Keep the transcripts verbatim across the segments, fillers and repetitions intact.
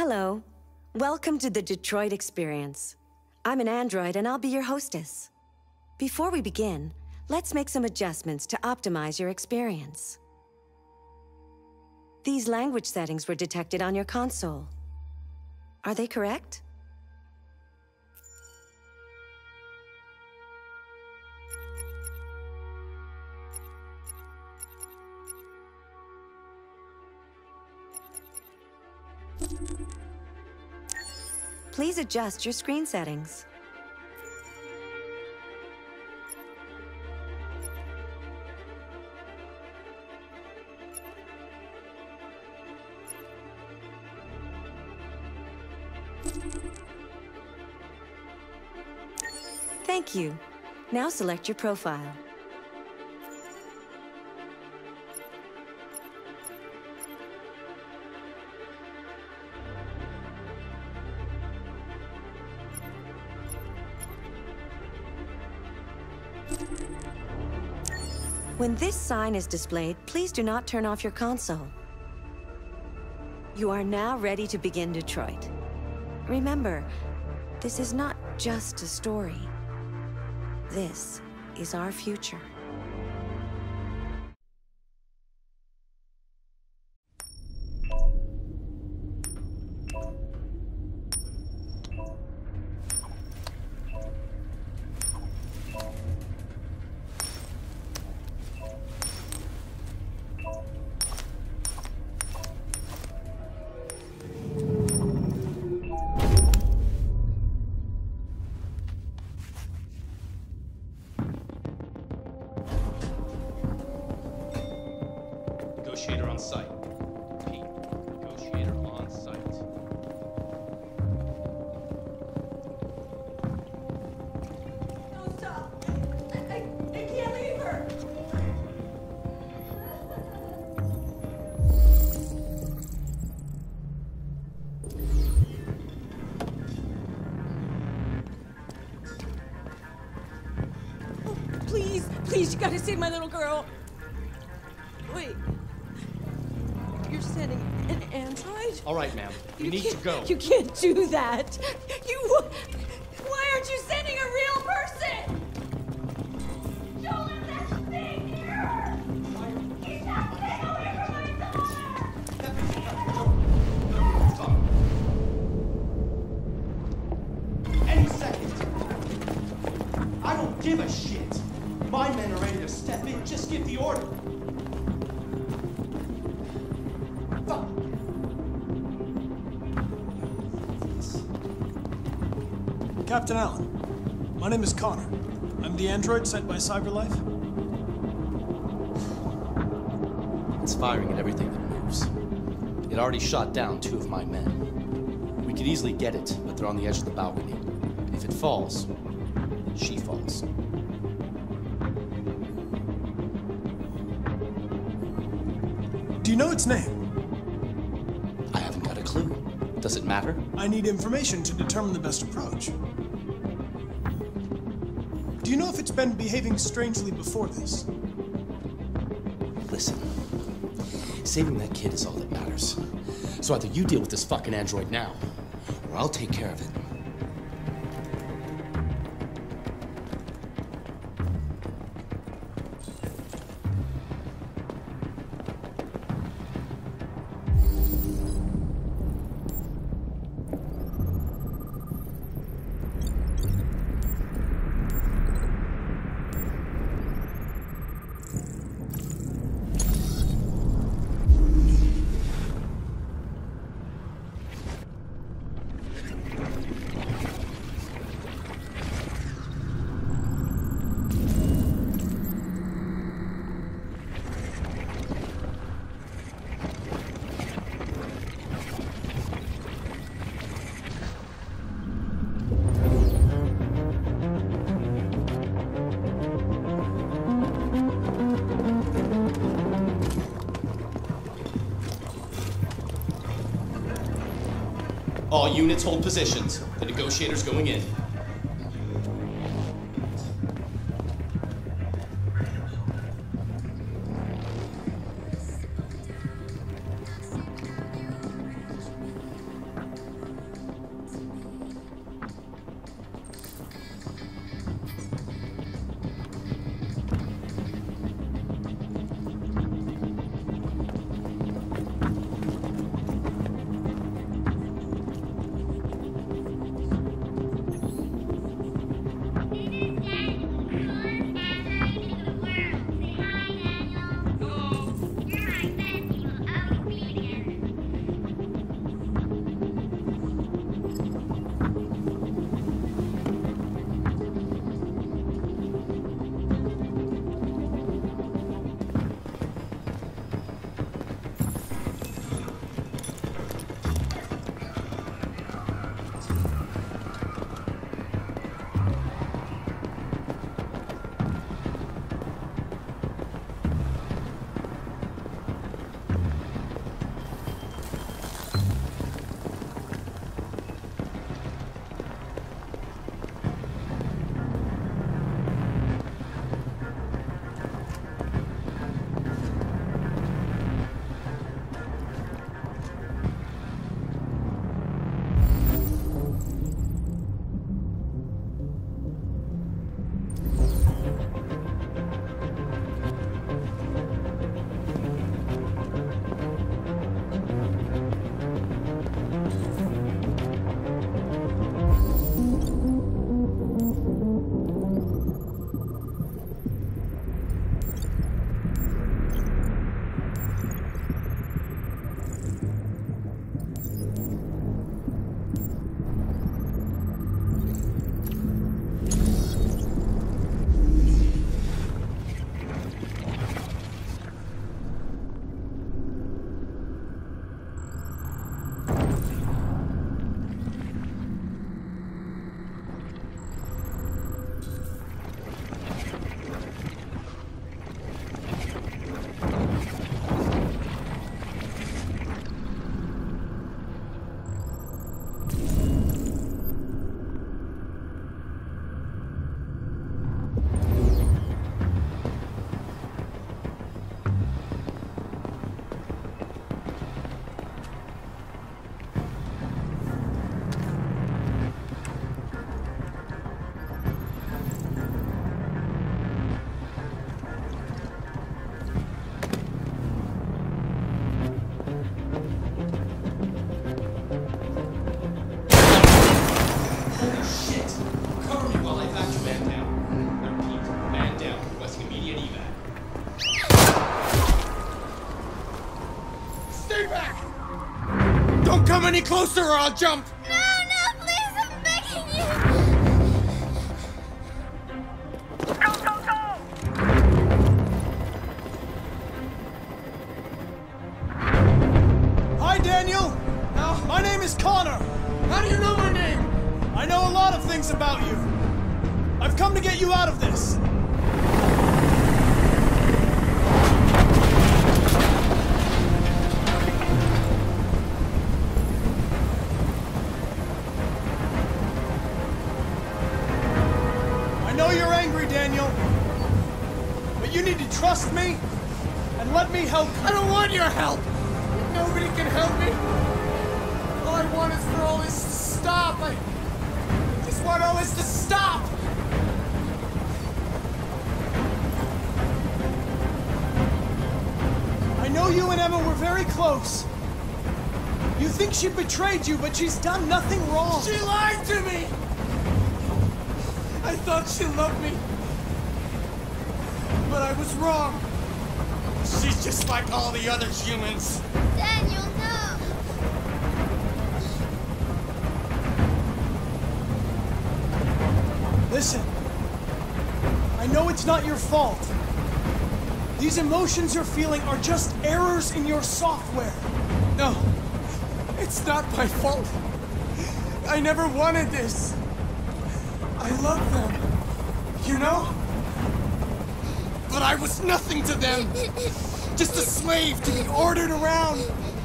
Hello. Welcome to the Detroit Experience. I'm an android and I'll be your hostess. Before we begin, let's make some adjustments to optimize your experience. These language settings were detected on your console. Are they correct? Please adjust your screen settings. Thank you. Now select your profile. When this sign is displayed, please do not turn off your console. You are now ready to begin Detroit. Remember, this is not just a story. This is our future. Negotiator on site. Pete, negotiator on site. No, stop! I, I, I can't leave her! Oh, please, please, you gotta save my little girl. Wait. You're sending an android? All right, ma'am. We You need to can't- go. You can't do that. You... Why aren't you sending a real person? Show him that thing here! He's not getting away from my daughter! Any second. I don't give a shit. My men are ready to step in. Just give the order. Fuck. Captain Allen, my name is Connor. I'm the android sent by CyberLife. It's firing at everything that moves. It already shot down two of my men. We could easily get it, but they're on the edge of the balcony. If it falls, she falls. Do you know its name? I haven't got a clue. Does it matter? I need information to determine the best approach. Do you know if it's been behaving strangely before this? Listen, saving that kid is all that matters. So either you deal with this fucking android now, or I'll take care of it. All units hold positions. The negotiator's going in. any closer or I'll jump! No, no, please, I'm begging you! Go, go, go! Hi, Daniel! No. My name is Connor. How do you know my name? I know a lot of things about you. I've come to get you out of this. I know you're angry, Daniel. But you need to trust me and let me help you. I don't want your help! Nobody can help me! All I want is for all this to stop! I just want all this to stop! I know you and Emma were very close. You think she betrayed you, but she's done nothing wrong. She lied to me! I thought she loved me. But I was wrong. She's just like all the other humans. Daniel, no! Listen, I know it's not your fault. These emotions you're feeling are just errors in your software. No, it's not my fault. I never wanted this. I love them, you know? But I was nothing to them. Just a slave to be ordered around.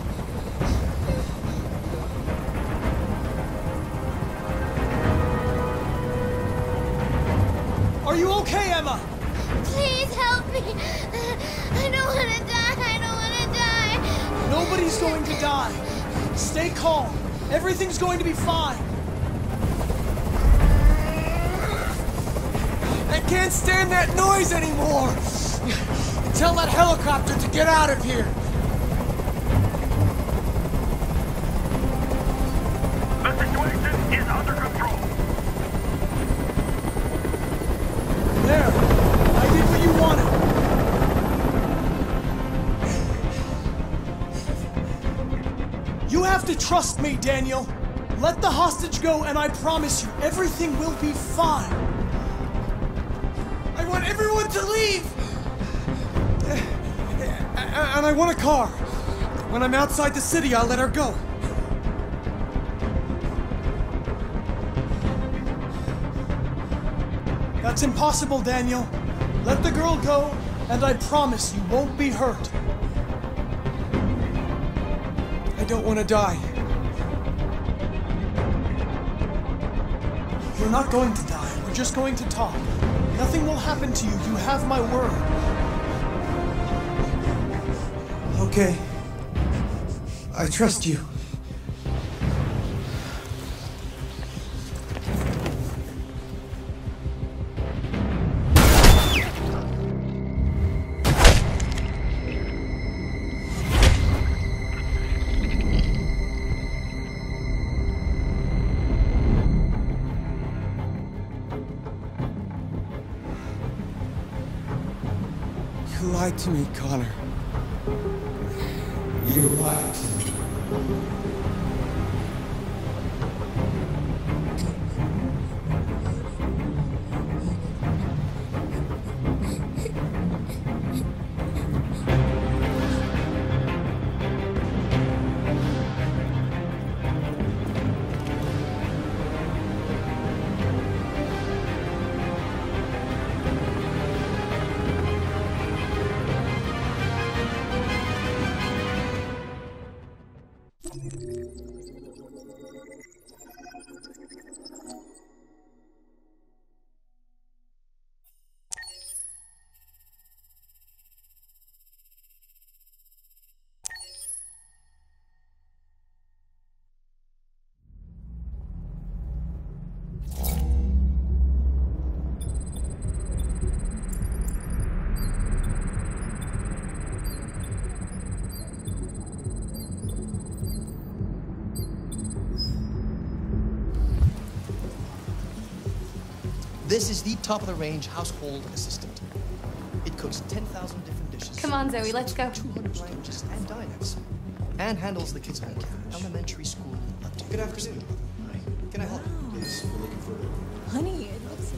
Are you okay, Emma? Please help me! I don't want to die! I don't want to die! Nobody's going to die. Stay calm. Everything's going to be fine. I can't stand that noise anymore! Tell that helicopter to get out of here! The situation is under control. There. I did what you wanted. You have to trust me, Daniel. Let the hostage go, and I promise you, everything will be fine. I want everyone to leave! And I want a car. When I'm outside the city, I'll let her go. That's impossible, Daniel. Let the girl go, and I promise you won't be hurt. I don't want to die. You're not going to die. We're just going to talk. Nothing will happen to you. You have my word. Okay. I trust you. You lied to me, Connor. You lied to me. This is the top-of-the-range household assistant. It cooks ten thousand different dishes. Come on, Zoe, let's go. two hundred languages and dialects. And handles the kids' home care, elementary school, Good afternoon. Hi. Can I help you? Yes, we're looking for... Honey, it looks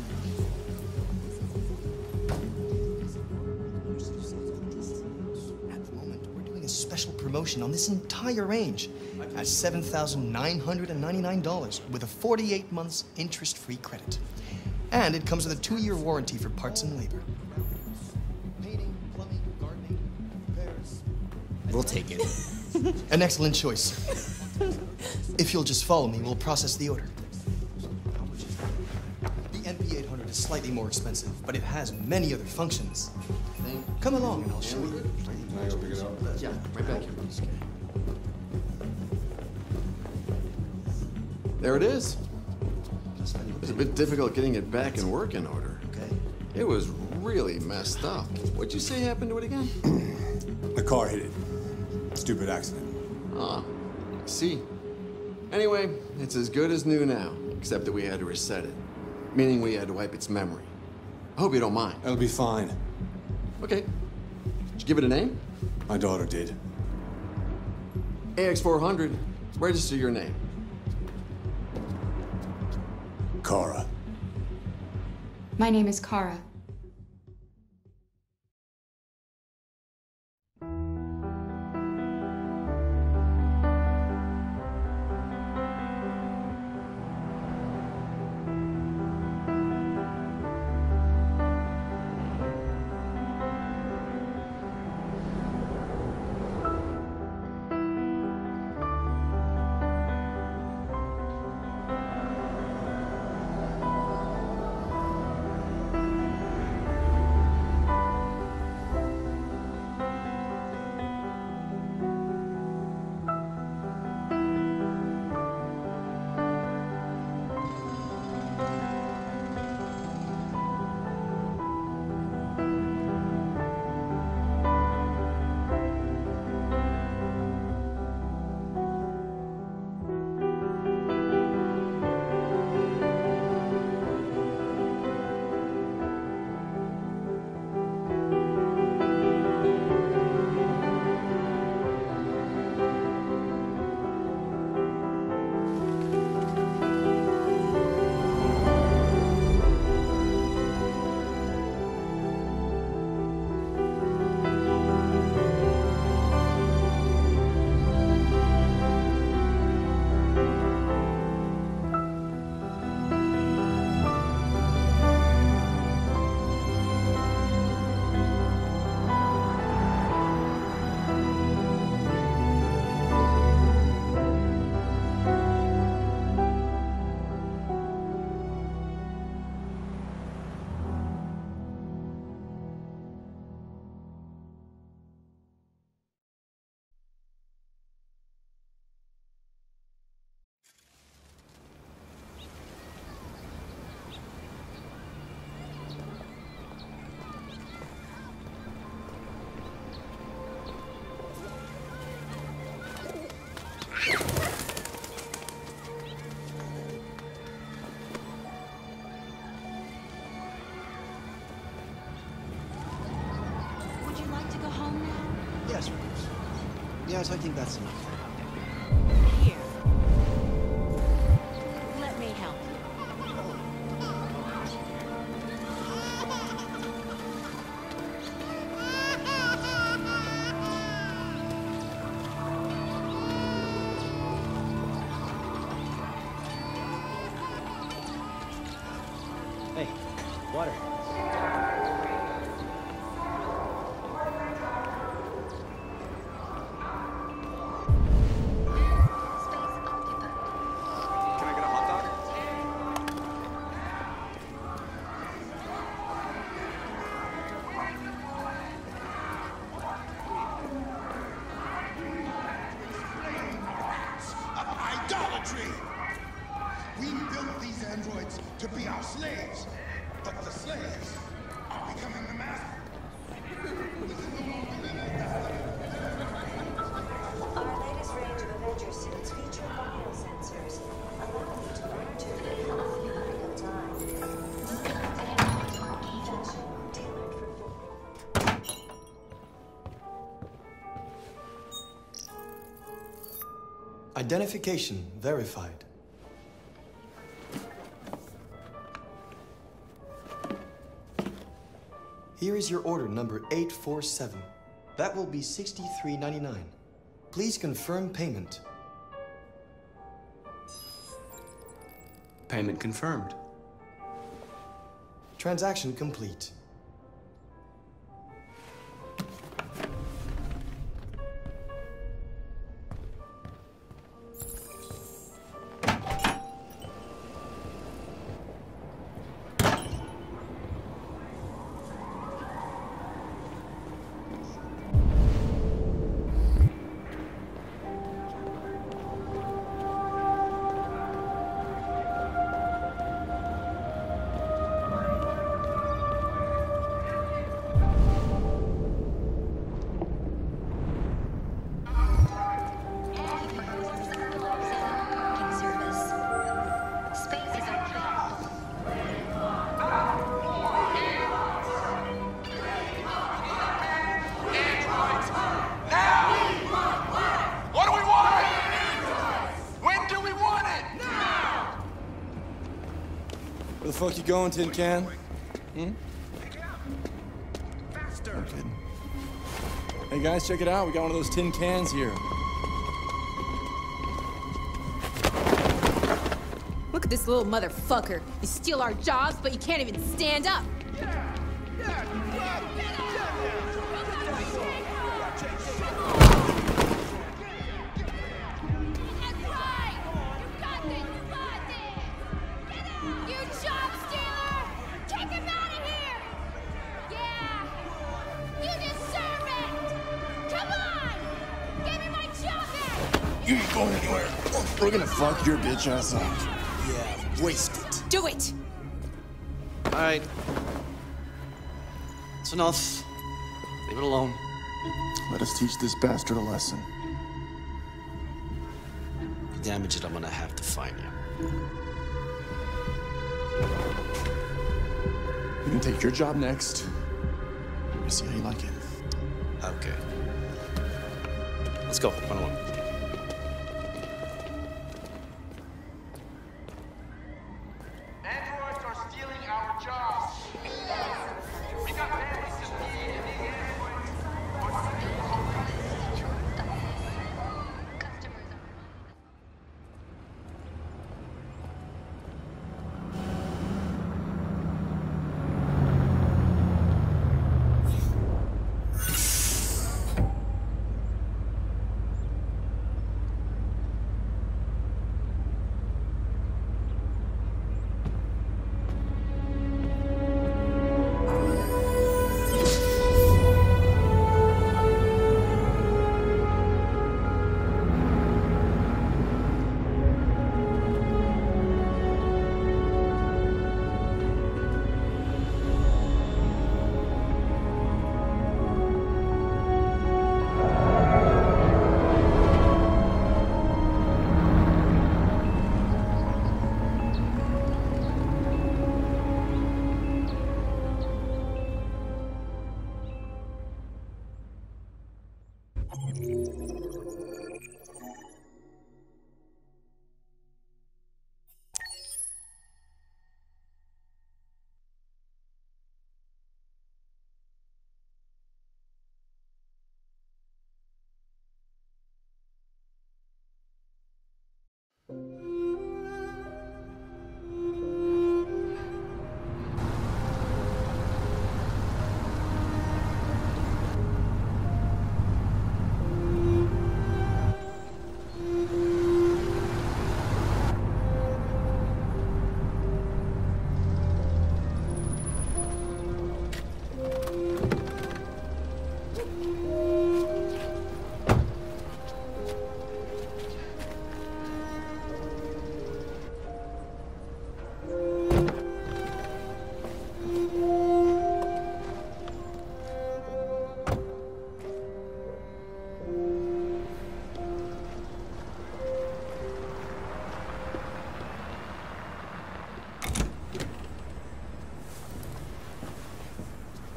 At the moment, we're doing a special promotion on this entire range at seven thousand nine hundred ninety-nine dollars with a forty-eight months interest-free credit. And it comes with a two-year warranty for parts and labor. Painting, plumbing, gardening, repairs. We'll take it. An excellent choice. If you'll just follow me, we'll process the order. The N P eight hundred is slightly more expensive, but it has many other functions. Come along and I'll show you. Yeah, right back here. There it is. It was a bit difficult getting it back in working order. Okay. It was really messed up. What'd you say happened to it again? The car hit it. Stupid accident. Ah, I see. Anyway, it's as good as new now, except that we had to reset it. Meaning we had to wipe its memory. I hope you don't mind. That'll be fine. Okay. Did you give it a name? My daughter did. A X four hundred, register your name. Kara. My name is Kara. Yes, Rose. Yes, I think that's enough. Here. Let me help you. Hey, water. Idolatry! We built these androids to be our slaves, but the slaves are becoming the masters. Our latest range of Avenger suits feature biosensors, allowing you to learn to live in real time. Fashion tailored for I Identification verified. Here is your order number eight four seven. That will be sixty-three ninety-nine. Please confirm payment. Payment confirmed. Transaction complete. Where the fuck you going, Tin Can? Hmm? Okay. Hey guys, check it out. We got one of those tin cans here. Look at this little motherfucker. You steal our jobs, but you can't even stand up. You ain't going anywhere. We're gonna fuck your bitch ass up. Yeah, waste it. Do it! All right. It's enough. Leave it alone. Let us teach this bastard a lesson. You damage it, I'm gonna have to find you. You can take your job next. I see how you like it. Okay. Let's go. One on one.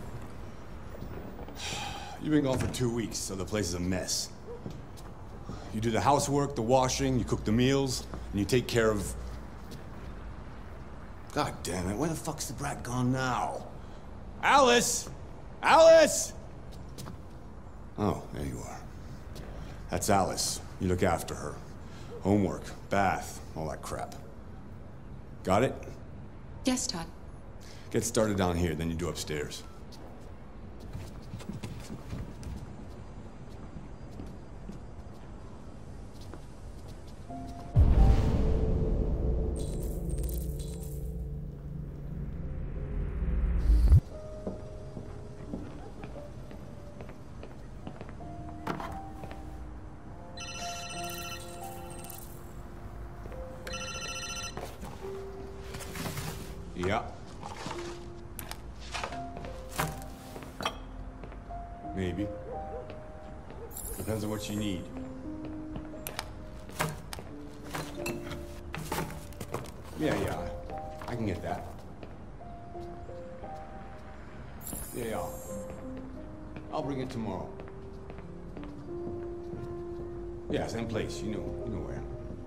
You've been gone for two weeks, so the place is a mess. You do the housework, the washing, you cook the meals, and you take care of... God damn it, where the fuck's the brat gone now? Alice! Alice! Oh, there you are. That's Alice. You look after her. Homework, bath, all that crap. Got it? Yes, Todd. Get started down here, then you do upstairs. Yeah. Maybe. Depends on what you need. Yeah, yeah. I can get that. Yeah, yeah. I'll bring it tomorrow. Yeah, same place. You know, you know where.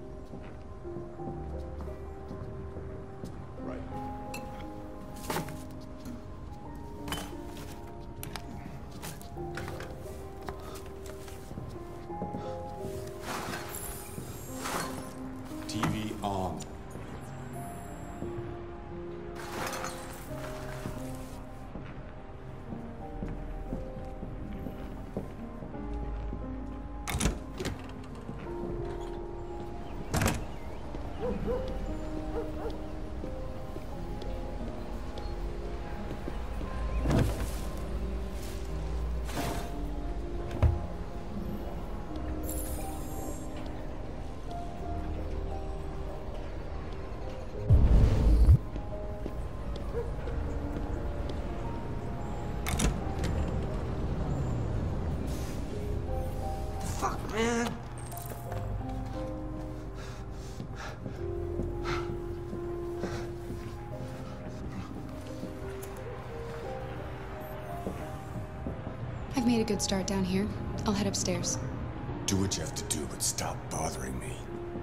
Right. T V on. Fuck, man. I've made a good start down here. I'll head upstairs. Do what you have to do, but stop bothering me.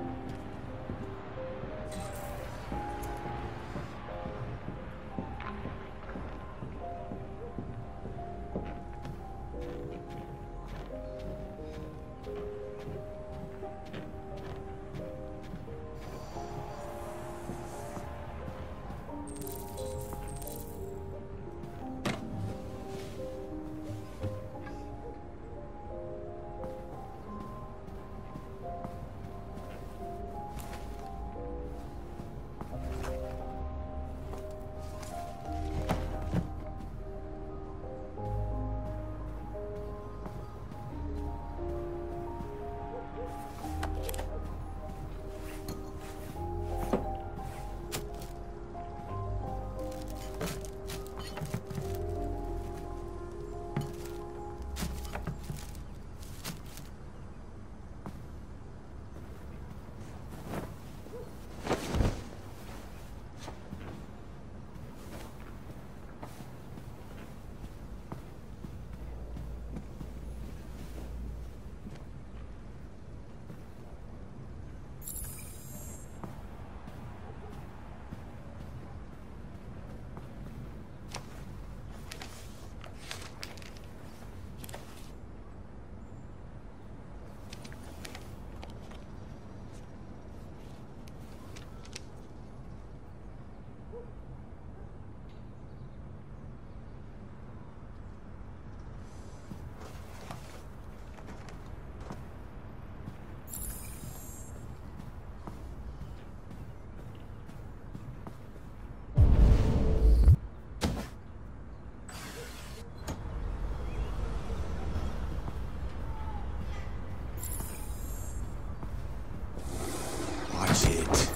Watch it.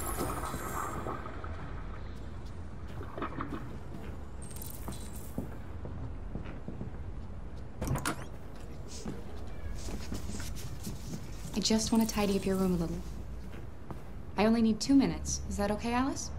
I just want to tidy up your room a little. I only need two minutes. Is that okay, Alice?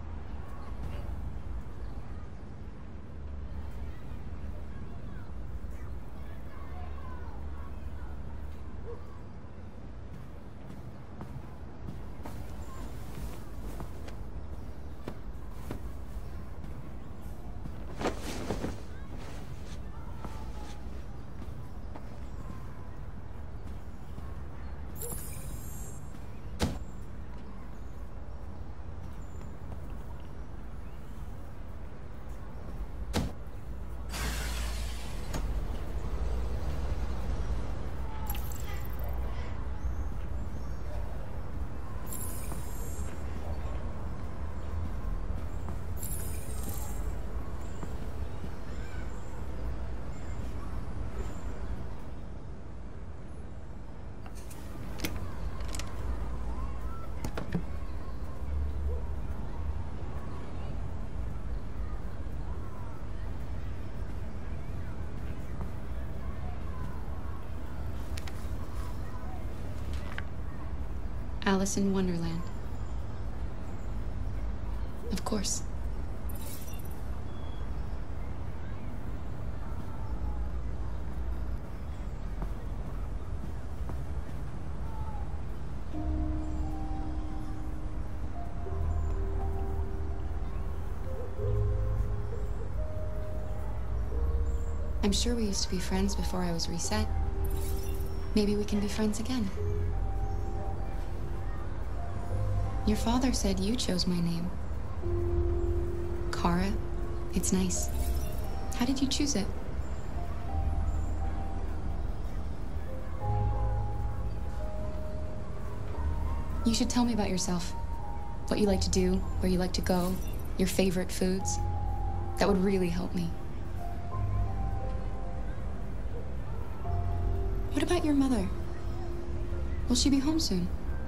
Alice in Wonderland. Of course. I'm sure we used to be friends before I was reset. Maybe we can be friends again. Your father said you chose my name. Kara. It's nice. How did you choose it? You should tell me about yourself. What you like to do, where you like to go, your favorite foods. That would really help me. What about your mother? Will she be home soon?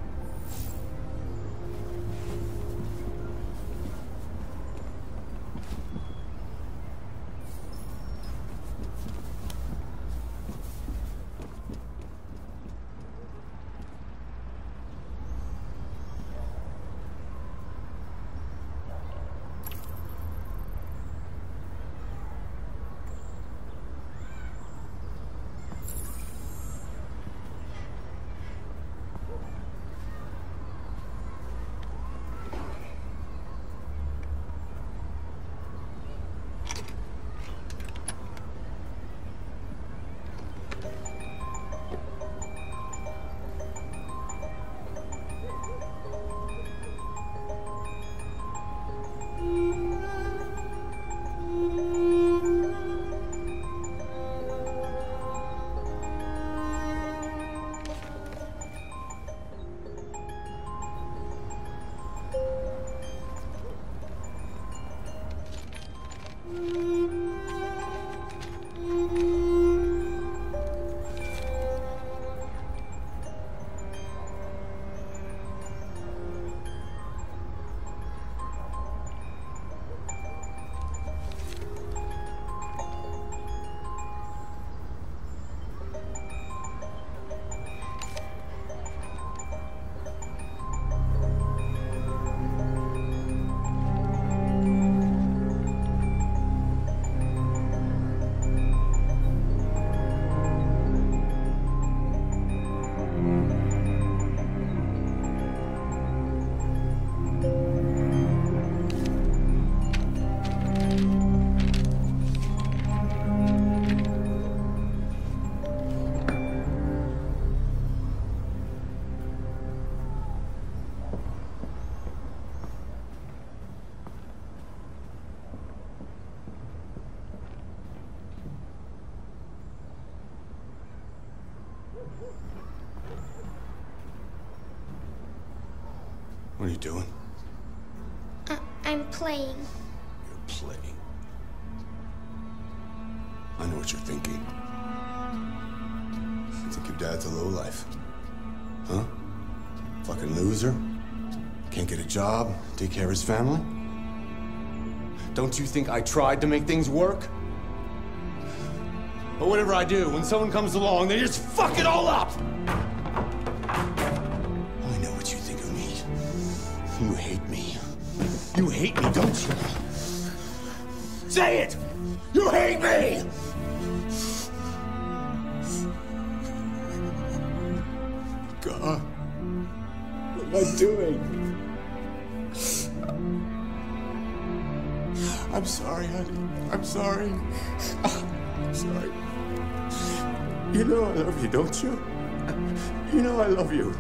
What are you doing? Uh, I'm playing. You're playing. I know what you're thinking. You think your dad's a lowlife. Huh? Fucking loser? Can't get a job, take care of his family? Don't you think I tried to make things work? But whatever I do, when someone comes along, they just fuck it all up! I know what you think of me. You hate me. You hate me, don't you? Say it! You hate me! God, what am I doing? I'm sorry, honey. I'm sorry. I'm sorry. You know I love you, don't you? You know I love you.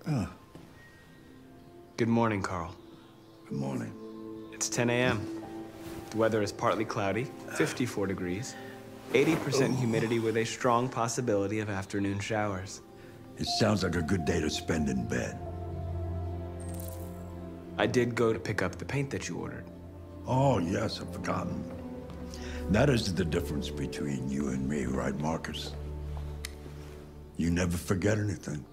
Ah. Good morning, Carl. Good morning. It's ten A M The weather is partly cloudy, fifty-four degrees, eighty percent humidity with a strong possibility of afternoon showers. It sounds like a good day to spend in bed. I did go to pick up the paint that you ordered. Oh, yes, I've forgotten. That is the difference between you and me, right, Marcus? You never forget anything.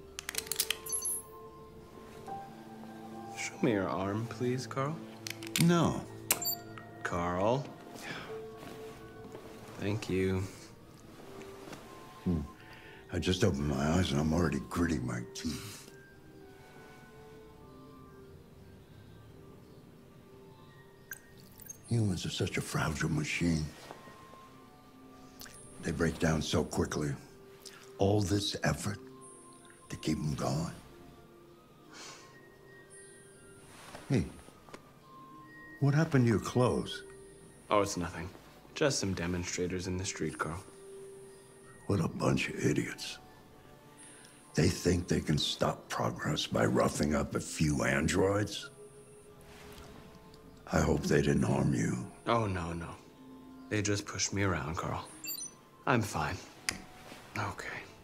Show me your arm, please, Carl. No. Carl. Thank you. Hmm. I just opened my eyes and I'm already gritting my teeth. Humans are such a fragile machine. They break down so quickly. All this effort to keep them going. Hey, what happened to your clothes? Oh, it's nothing. Just some demonstrators in the street, Carl. What a bunch of idiots. They think they can stop progress by roughing up a few androids? I hope they didn't harm you. Oh, no, no. They just pushed me around, Carl. I'm fine. Okay.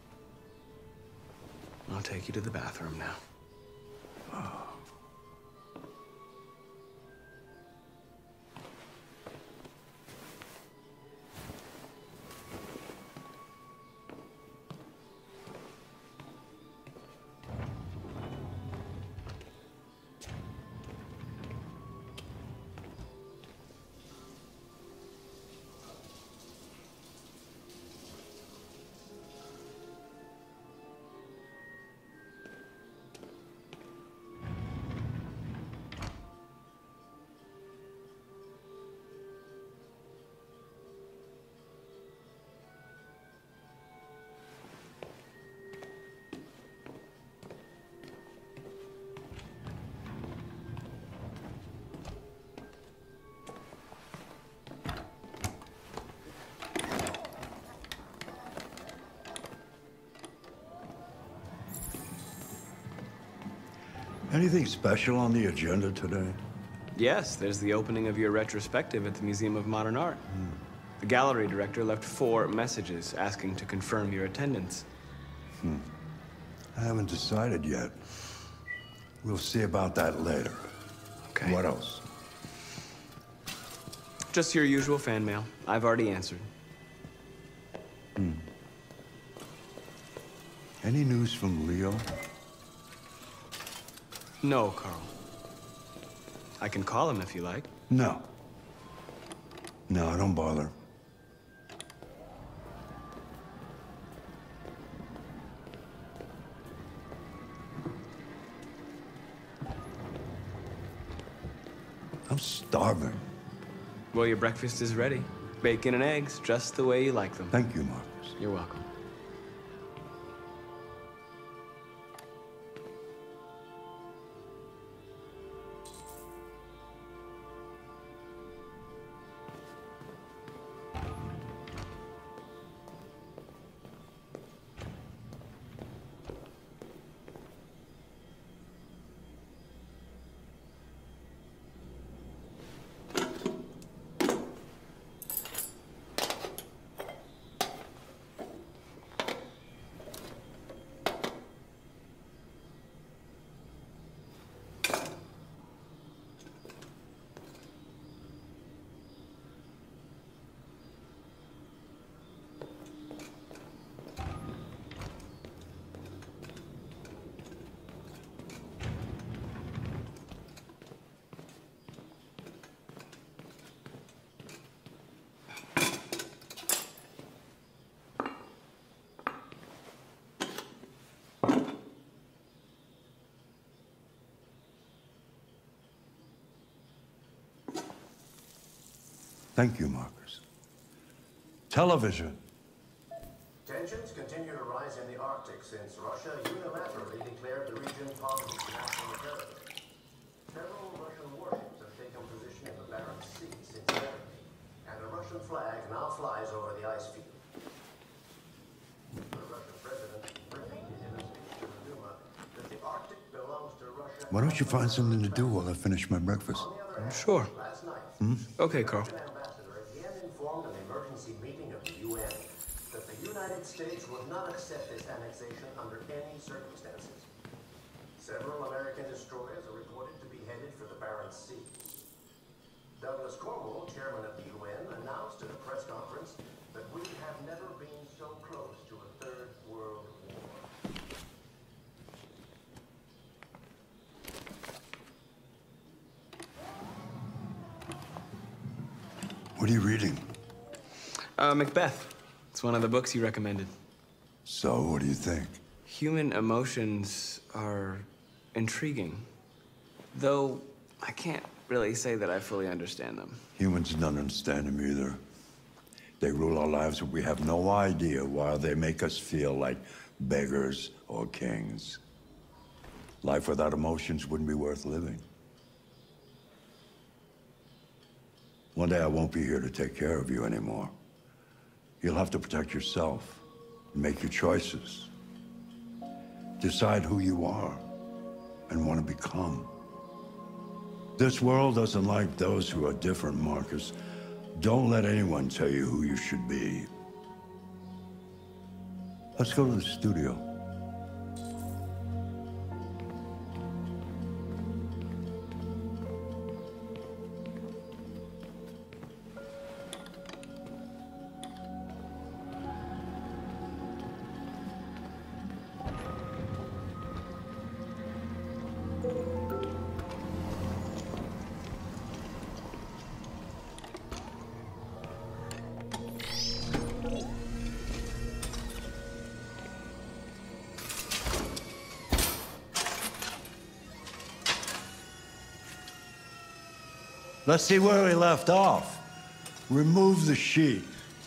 I'll take you to the bathroom now. Oh. Anything special on the agenda today? Yes, there's the opening of your retrospective at the Museum of Modern Art. Hmm. The gallery director left four messages asking to confirm your attendance. Hmm. I haven't decided yet. We'll see about that later. Okay. What else? Just your usual fan mail. I've already answered. Hmm. Any news from Leo? No, Carl. I can call him if you like. No. No, don't bother. I'm starving. Well, your breakfast is ready. Bacon and eggs, just the way you like them. Thank you, Marcus. You're welcome. Thank you, Marcus. Television. Tensions continue to rise in the Arctic since Russia unilaterally declared the region part of its national territory. Several Russian warships have taken position in the Barents Sea since Saturday, and a Russian flag now flies over the ice field. The Russian president repeated in a speech to the Duma that the Why don't you find something to do while I finish my breakfast? Sure. Hmm? Okay, Carl. Ambassador again informed an emergency meeting of the U N that the United States would not accept this annexation under any circumstances. Several American destroyers are reported to be headed for the Barents Sea. Douglas Cornwall, chairman of the U N, announced at a press conference that we have never been so close to a third world war. What are you reading? Uh, Macbeth. It's one of the books you recommended. So, what do you think? Human emotions are intriguing. Though, I can't really say that I fully understand them. Humans don't understand them either. They rule our lives, but we have no idea why they make us feel like beggars or kings. Life without emotions wouldn't be worth living. One day I won't be here to take care of you anymore. You'll have to protect yourself and make your choices. Decide who you are and want to become. This world doesn't like those who are different, Marcus. Don't let anyone tell you who you should be. Let's go to the studio. Let's see where we left off. Remove the sheet.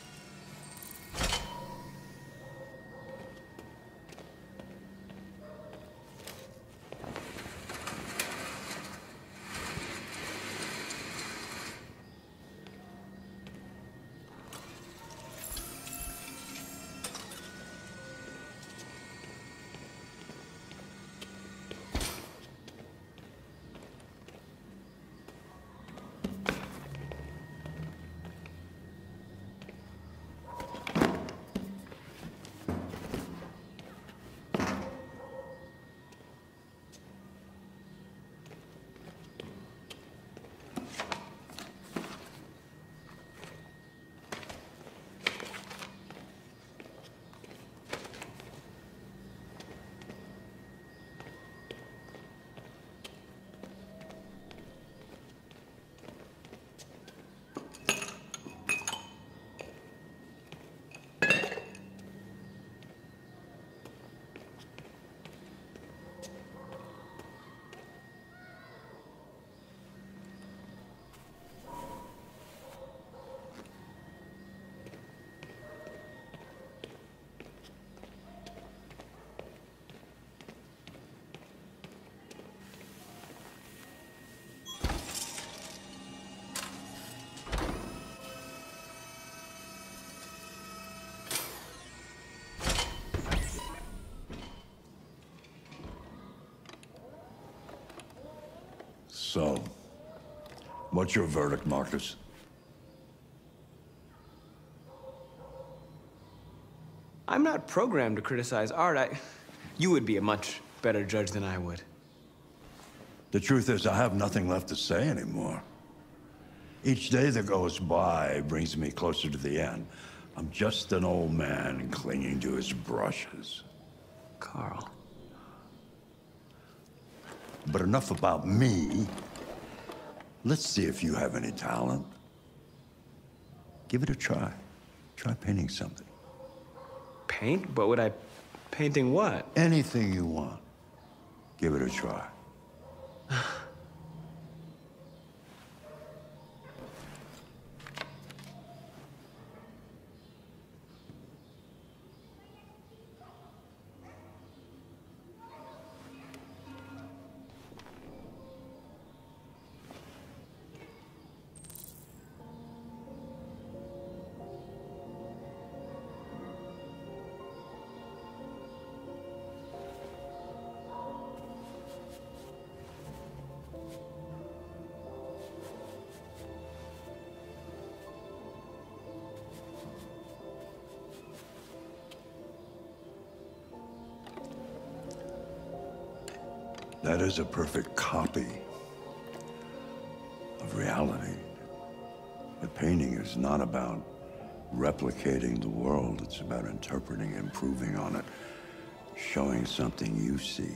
So, what's your verdict, Marcus? I'm not programmed to criticize art. I... You would be a much better judge than I would. The truth is, I have nothing left to say anymore. Each day that goes by brings me closer to the end. I'm just an old man clinging to his brushes. Carl. But enough about me. Let's see if you have any talent. Give it a try. Try painting something. Paint? But would I... Painting what? Anything you want. Give it a try. That is a perfect copy of reality. But painting is not about replicating the world. It's about interpreting, improving on it, showing something you see.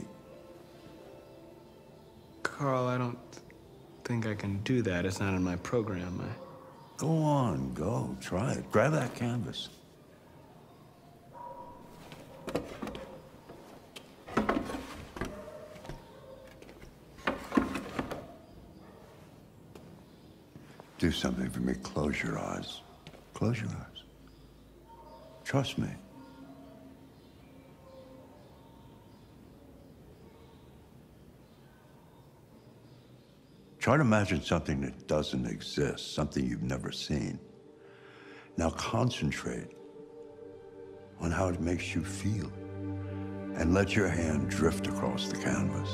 Carl, I don't think I can do that. It's not in my program. I... Go on, go. Try it. Grab that canvas. Do something for me. Close your eyes. Close your eyes. Trust me. Try to imagine something that doesn't exist, something you've never seen. Now concentrate on how it makes you feel, and let your hand drift across the canvas.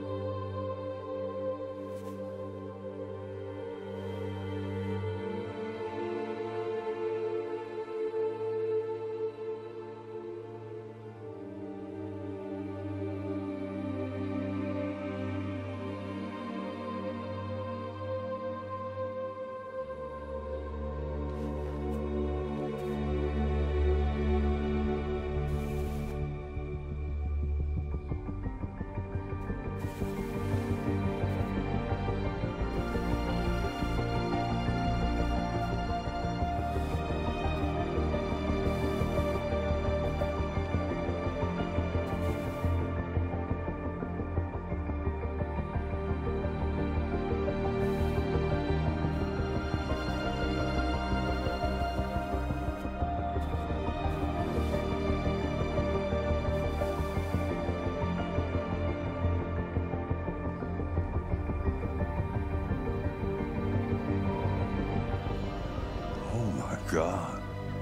God.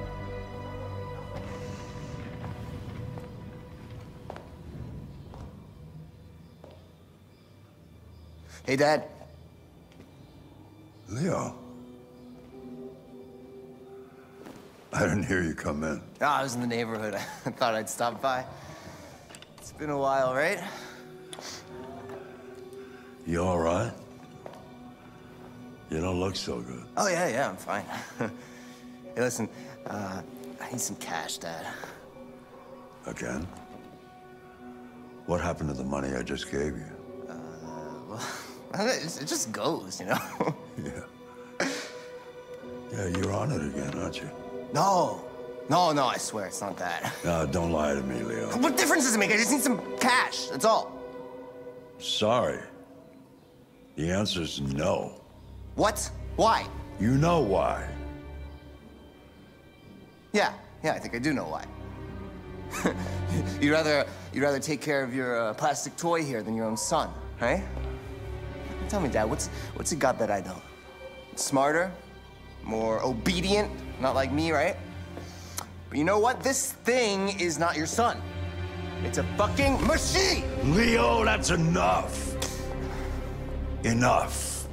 Hey, Dad. Leo. I didn't hear you come in. Oh, I was in the neighborhood. I thought I'd stop by. It's been a while, right? You all right? You don't look so good. Oh, yeah, yeah, I'm fine. Hey, listen, uh, I need some cash, Dad. Again? What happened to the money I just gave you? Uh, well, it just goes, you know? Yeah. Yeah, you're on it again, aren't you? No. No, no, I swear, it's not that. No, don't lie to me, Leo. What difference does it make? I just need some cash, that's all. Sorry. The answer's no. What? Why? You know why. Yeah, yeah, I think I do know why. you'd rather you'd rather take care of your uh, plastic toy here than your own son, right? Tell me, Dad, what's what's he got that I don't? Smarter, more obedient, not like me, right? But you know what? This thing is not your son. It's a fucking machine. Leo, that's enough. Enough.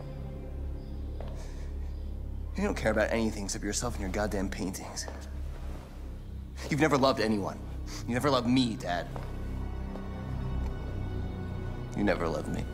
You don't care about anything except yourself and your goddamn paintings. You've never loved anyone. You never loved me, Dad. You never loved me.